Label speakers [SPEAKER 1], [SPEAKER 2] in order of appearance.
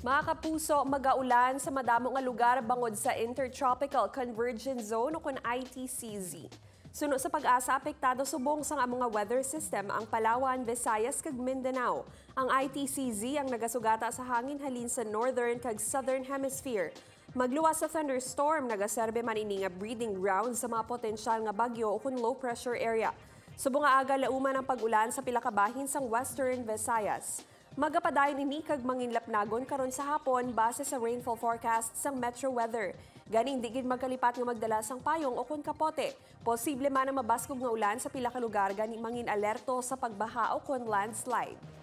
[SPEAKER 1] Mga kapuso, magaulan sa madamo nga lugar bangod sa Intertropical Convergence Zone o kun ITCZ. Suno sa pag-asa, apektado subong sa mga weather system ang Palawan, Visayas kag Mindanao. Ang ITCZ ang nagasugata sa hangin halin sa northern kag southern hemisphere. Magluwas sa thunderstorm, nagaserbe man ini nga breeding ground sa mga potensyal nga bagyo o kun low pressure area. Subong nga aga lauman ang pag-ulan sa pila ka bahin sang western Visayas. Magapadayon ini kag manginlapnagon karon sa hapon base sa rainfall forecast sang Metro Weather. Ganing digid magkalipat nga magdala sang payong o kun kapote. Posible man ang mabaskog nga ulan sa pila ka lugar gani mangin alerto sa pagbaha o kun landslide.